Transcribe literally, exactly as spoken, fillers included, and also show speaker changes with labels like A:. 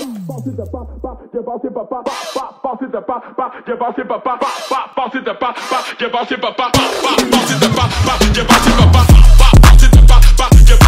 A: de pas, pas, dépenser papa, pas, penser de pas, pas, dépenser papa, pas, penser de pas, pas, dépenser papa, pas, penser de pas, pas, dépenser papa, pas, penser de pas, pas,